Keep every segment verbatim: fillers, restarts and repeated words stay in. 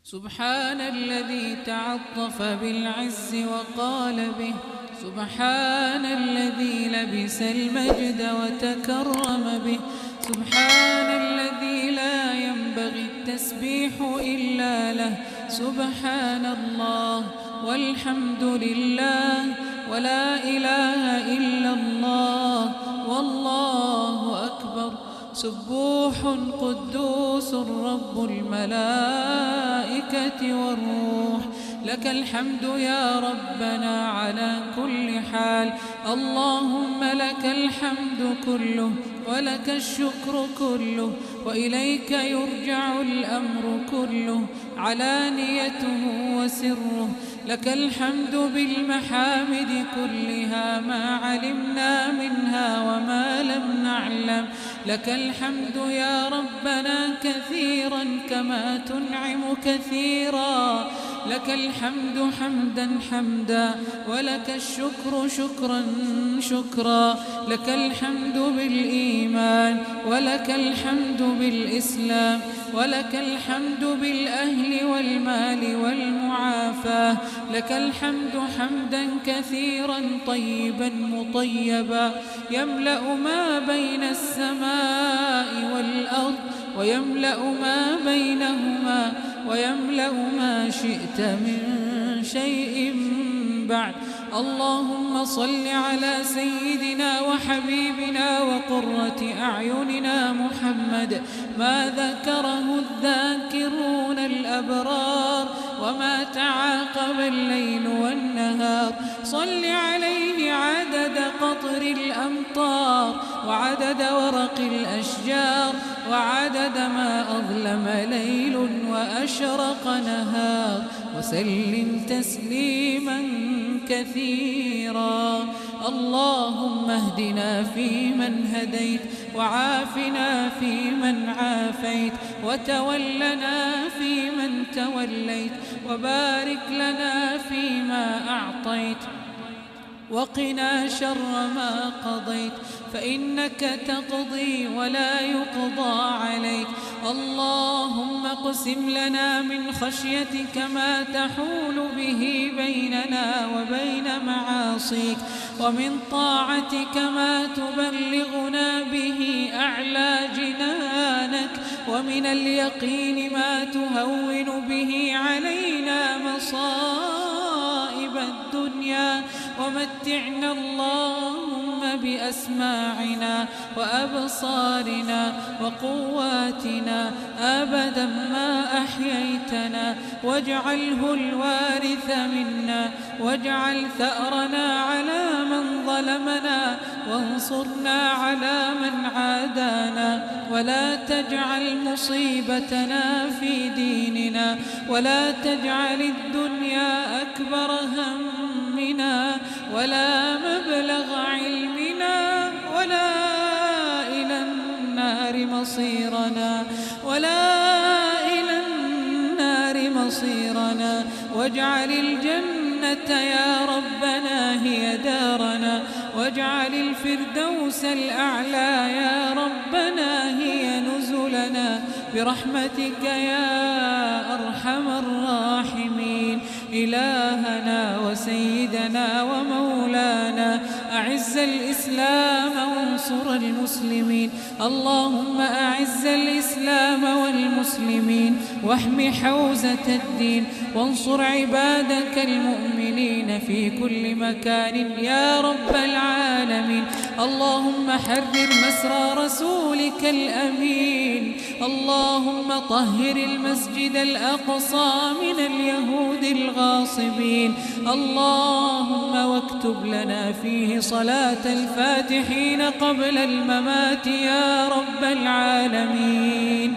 سبحان الذي تعطف بالعز وقال به، سبحان الذي لبس المجد وتكرم به، سبحان الذي لا ينبغي التسبيح إلا له، سبحان الله والحمد لله ولا إله إلا الله والله أكبر. سبوح قدوس رب الملائكة والروح، لك الحمد يا ربنا على كل حال. اللهم لك الحمد كله ولك الشكر كله وإليك يرجع الأمر كله، علانيته وسره. لك الحمد بالمحامد كلها، ما علمنا منها وما لم نعلم. لك الحمد يا ربنا كثيرا كما تنعم كثيرا. لك الحمد حمدا حمدا ولك الشكر شكرا شكرا. لك الحمد بالإيمان ولك الحمد بالإسلام ولك الحمد بالأهل والمال والمعافاة. لك الحمد حمدا كثيرا طيبا مطيبا، يملأ ما بين السماء والأرض ويملأ ما بينهما ويملأ ما شئت من شيء بعد. اللهم صل على سيدنا وحبيبنا وقرة أعيننا محمد، ما ذكره الذاكرون الأبرار وما تعاقب الليل والنهار. صل عليه عدد قطر الأمطار وعدد ورق الأشجار وعدد ما أظلم ليل وأشرق نهار، وسلم تسليما كثيرا. اللهم اهدنا فيمن هديت وعافنا فيمن عافيت وتولنا فيمن توليت وبارك لنا فيما أعطيت وقنا شر ما قضيت، فإنك تقضي ولا يقضى عليك. اللهم اقسم لنا من خشيتك ما تحول به بيننا وبين معاصيك، ومن طاعتك ما تبلغنا به أعلى جنانك، ومن اليقين ما تهون به علينا مصائب الدنيا. ومتعنا اللهم بأسماعنا وأبصارنا وقواتنا أبدا ما أحييتنا، واجعله الوارث منا، واجعل ثأرنا على من ظلمنا، وانصرنا على من عادانا، ولا تجعل مصيبتنا في ديننا، ولا تجعل الدنيا أكبر همنا ولا مبلغ علمنا ولا إلى النار مصيرنا ولا إلى النار مصيرنا. واجعل الجنة يا ربنا هي دارنا، واجعل الفردوس الأعلى يا ربنا هي نزلنا، برحمتك يا أرحم الراحمين. إلهنا وسيدنا ومولانا، أعز الإسلام وانصر المسلمين. اللهم أعز الإسلام والمسلمين واحم حوزة الدين، وانصر عبادك المؤمنين في كل مكان يا رب العالمين. اللهم حرر مسرى رسولك الأمين. اللهم طهر المسجد الأقصى من اليهود الغاصبين. اللهم واكتب لنا فيه صلاة الفاتحين قبل الممات يا رب العالمين.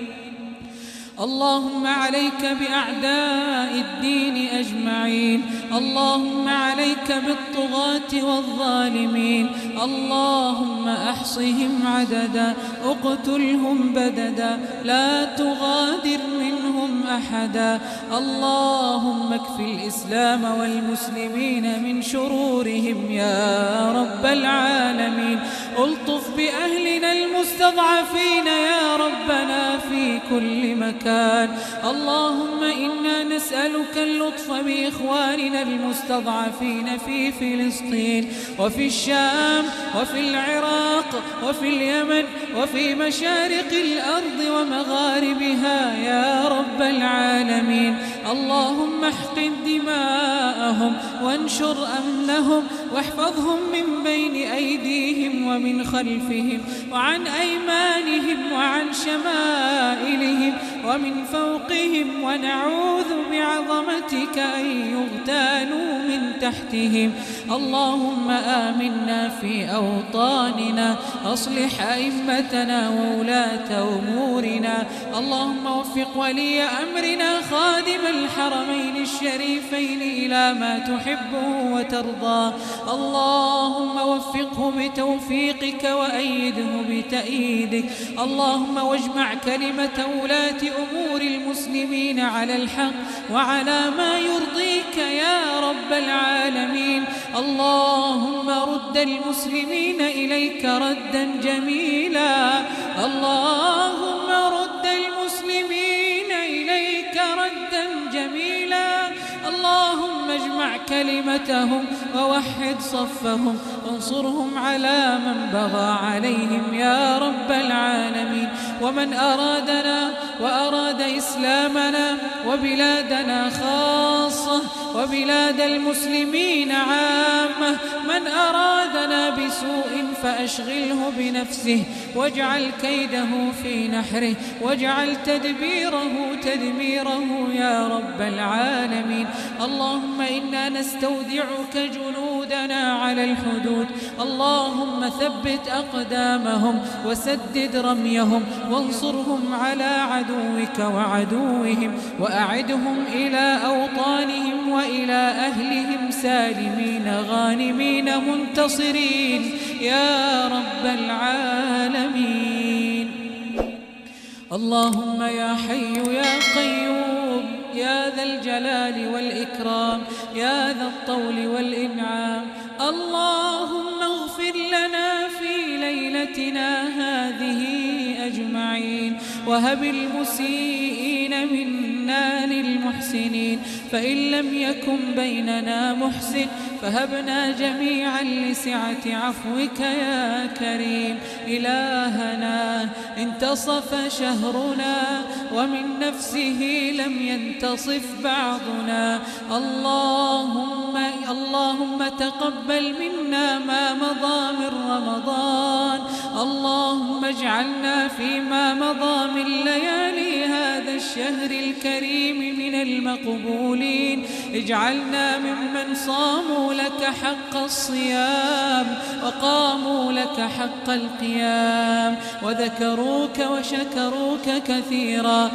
اللهم عليك بأعداء الدين أجمعين. اللهم عليك بالطغاة والظالمين. اللهم أحصهم عددا، اقتلهم بددا، لا تغادر منهم أحدا. اللهم اكف الإسلام والمسلمين من شرورهم يا رب العالمين. ألطف بأهلنا المستضعفين يا ربنا في كل مكان. اللهم إنا نسألك اللطف بإخواننا المستضعفين في فلسطين وفي الشام وفي العراق وفي اليمن وفي مشارق الأرض ومغاربها يا رب العالمين. اللهم احقن دماءهم وانشر أمنهم واحفظهم من بين أيديهم ومن خلفهم وعن أيمانهم وعن شمائلهم ومن فوقهم، ونعوذ بعظمتك أن يغتالوا من تحتهم. اللهم آمنا في أوطاننا، أصلح أئمتنا وولاة أمورنا. اللهم وفق ولي أمرنا خادم الحرمين الشريفين إلى ما تحبه وترضى. اللهم وفقه بتوفيقك وأيده بتأييدك. اللهم واجمع كلمة ولاة أمور المسلمين على الحق وعلى ما يرضيك يا رب العالمين. اللهم رد المسلمين إليك ردا جميلا. اللهم رد المسلمين إليك ردا جميلا. اللهم اجمع كلمتهم ووحد صفهم وانصرهم على من بغى عليهم يا رب العالمين. ومن أرادنا وأراد إسلامنا وبلادنا خاصة وبلاد المسلمين عامة، من أرادنا بسوء فأشغله بنفسه واجعل كيده في نحره واجعل تدبيره تدميره يا رب العالمين. اللهم إنا نستودعك جنودنا على الحدود. اللهم ثبت أقدامهم وسدد رميهم وانصرهم على عدوك وعدوهم، وأعدهم إلى أوطانهم وإلى أهلهم سالمين غانمين منتصرين يا رب العالمين. اللهم يا حي يا قيوم يا ذا الجلال والإكرام يا ذا الطول والإنعام، اللهم اغفر لنا في ليلتنا هذه أجمعين، وهب المسيئين منا للمحسنين، فإن لم يكن بيننا محسن فهبنا جميعا لسعة عفوك يا كريم. إلهنا انتصف شهرنا ومن نفسه لم ينتصف بعضنا. اللهم اللهم تقبل منا ما مضى من رمضان. اللهم اجعلنا فيما مضى من ليالي هذا الشهر الكريم من المقبولين. اجعلنا ممن صاموا لك حق الصيام وقاموا لك حق القيام وذكروك وشكروك كثيرا.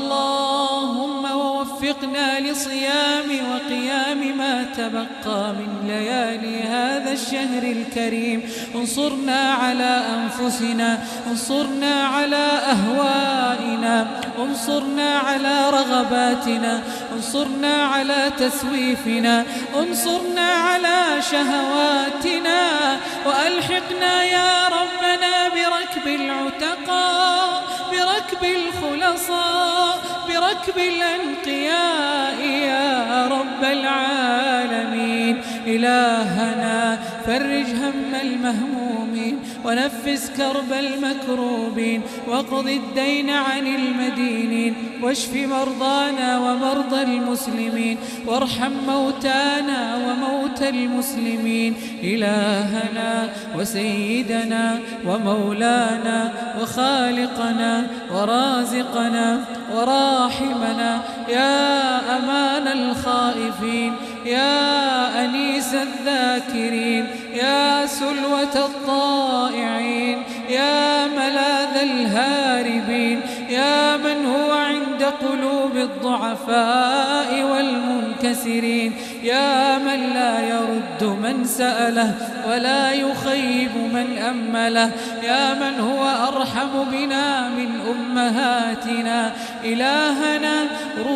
اللهم ووفقنا لصيام وقيام ما تبقى من ليالي هذا الشهر الكريم. انصرنا على أنفسنا، انصرنا على أهوائنا، انصرنا على رغباتنا، انصرنا على تسويفنا، انصرنا على شهواتنا، وألحقنا يا ربنا بركب العتقاء، بركب الخلصاء، بركب الأنقياء يا رب العالمين. إلهنا فرج هم المهمومين ونفس كرب المكروبين واقض الدين عن المدينين واشف مرضانا ومرضى المسلمين وارحم موتانا وموتى المسلمين. إلهنا وسيدنا ومولانا وخالقنا ورازقنا وراحمنا يا أمان الخائفين، يا أنيس الذاكرين، يا سلوة الطائعين، يا ملاذ الهاربين، يا من هو عند قلوب الضعفاء والمنكسرين، يا من لا يرد من سأله ولا يخيب من أمله، يا من هو أرحم بنا من أمهاتنا. إلهنا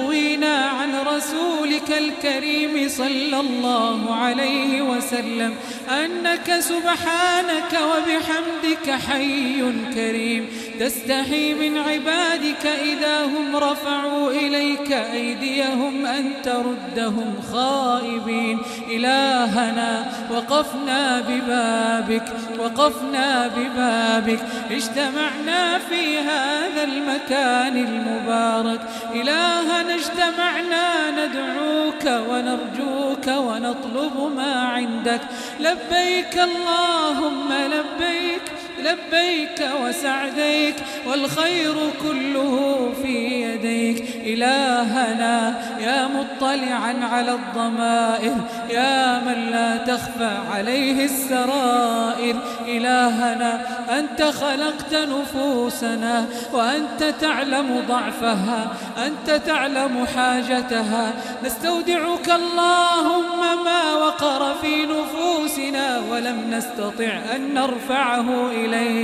الكريم صلى الله عليه وسلم أنك سبحانك وبحمدك حي كريم تستحي من عبادك إذا هم رفعوا إليك أيديهم أن تردهم خائبين. إلهنا وقفنا ببابك وقفنا ببابك اجتمعنا في هذا المكان المبارك. إلهنا اجتمعنا ندعوك ونرجوك ونطلب ما عندك. لبيك اللهم لبيك لبيك وسعديك والخير كله في يديك. إلهنا يا مطلعا على الضمائر يا من لا تخفى عليه السرائر. إلهنا أنت خلقت نفوسنا وأنت تعلم ضعفها أنت تعلم حاجتها. نستودعك اللهم ما وقر في نفوسنا ولم نستطع أن نرفعه إليك.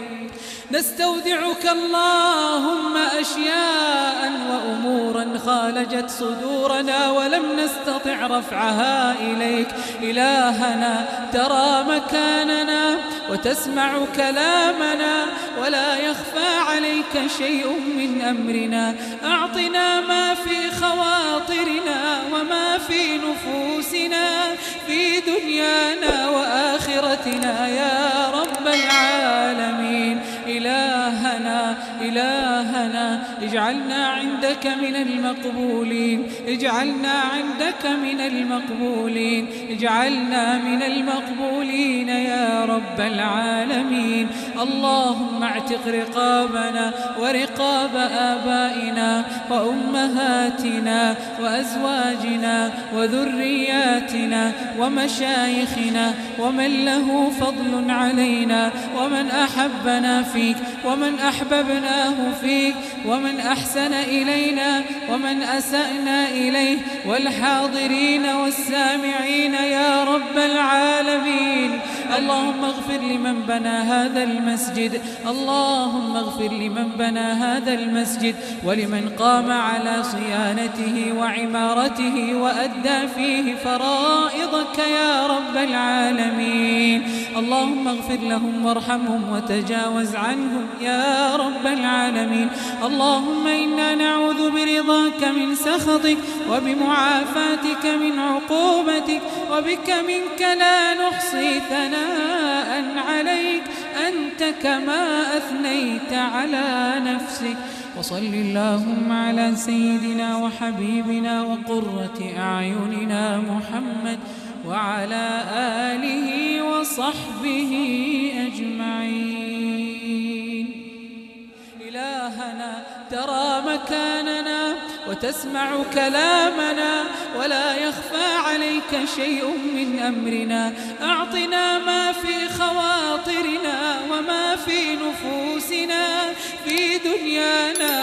نستودعك اللهم أشياء وأمورا خالجت صدورنا ولم نستطع رفعها إليك. إلهنا ترى مكاننا وتسمع كلامنا ولا يخفى عليك شيء من أمرنا. أعطنا ما في خواطرنا وما في نفوسنا في دنيانا وآخرتنا يا رب العالمين. إلهنا إلهنا اجعلنا عندك من المقبولين اجعلنا عندك من المقبولين اجعلنا من المقبولين يا رب العالمين. اللهم اعتق رقابنا ورقاب آبائنا وأمهاتنا وأزواجنا وذرياتنا ومشايخنا ومن له فضل علينا ومن أحبنا فيك ومن أحببناه فيك ومن أحسن إلينا ومن أسأنا إليه والحاضرين والسامعين يا رب العالمين. اللهم اغفر لمن بنى هذا المسجد اللهم اغفر لمن بنى هذا المسجد ولمن قام على صيانته وعمارته وأدى فيه فرائضك يا رب العالمين. اللهم اغفر لهم وارحمهم وتجاوز عنهم يا رب العالمين. اللهم إنا نعوذ برضاك من سخطك وبمعافاتك من عقوبتك وبك منك لا نحصي ثناء عليك أنت كما أثنيت على نفسك. وصل اللهم على سيدنا وحبيبنا وقرة أعيننا محمد وعلى آله وصحبه أجمعين. إلهنا ترى مكاننا وتسمع كلامنا ولا يخفى عليك شيء من أمرنا. أعطنا ما في خواطرنا وما في نفوسنا في دنيانا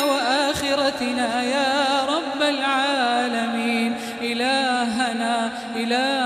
وآخرتنا يا رب العالمين. إلهنا إلهنا